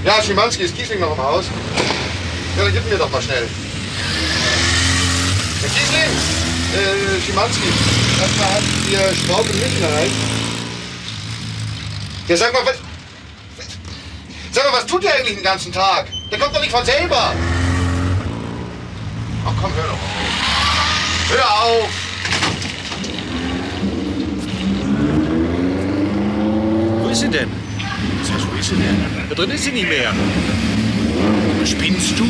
Ja, Schimanski, ist Kiesling noch im Haus? Ja, dann gib mir doch mal schnell. Herr Kiesling, Schimanski, lass mal hier Straub und München erreicht. Ja, sag mal, was tut der eigentlich den ganzen Tag? Der kommt doch nicht von selber. Ach komm, hör doch auf. Hör auf! Wo ist sie denn? Wo ist sie denn? Da drin ist sie nicht mehr. Spinnst du?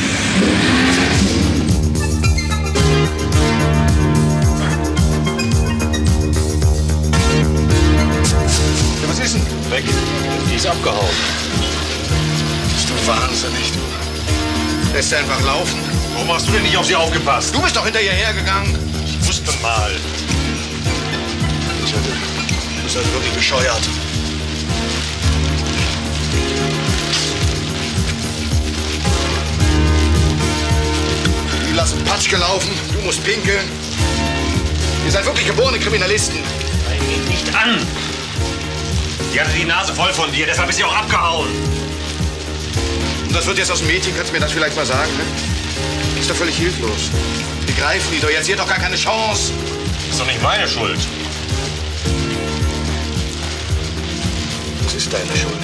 Ja, was ist denn? Weg. Die ist abgehauen. Bist du wahnsinnig, du? Lässt sie einfach laufen. Warum hast du denn nicht auf sie aufgepasst? Du bist doch hinter ihr hergegangen. Ich wusste mal. Du bist also wirklich bescheuert. Die lassen Patsch gelaufen, du musst pinkeln. Ihr seid wirklich geborene Kriminalisten. Nein, geht nicht an. Die hatte die Nase voll von dir, deshalb ist sie auch abgehauen. Und das wird jetzt aus dem Mädchen, kannst du mir das vielleicht mal sagen, ne? Ist doch völlig hilflos. Die greifen die doch jetzt, sie hat doch gar keine Chance. Das ist doch nicht meine Schuld. Das ist deine Schuld.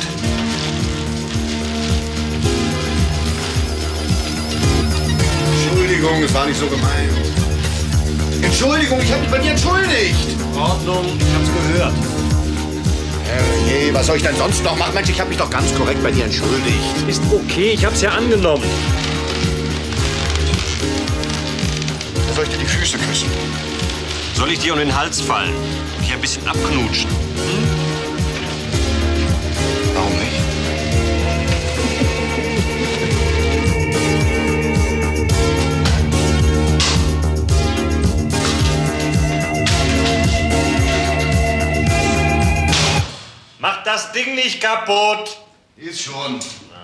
Entschuldigung, es war nicht so gemeint. Entschuldigung, ich habe mich bei dir entschuldigt. In Ordnung, ich hab's gehört. Hey, was soll ich denn sonst noch machen? Mensch, ich habe mich doch ganz korrekt bei dir entschuldigt. Ist okay, ich hab's ja angenommen. Da soll ich dir die Füße küssen. Soll ich dir um den Hals fallen? Dich ein bisschen abknutschen? Warum nicht? Mach das Ding nicht kaputt! Ist schon.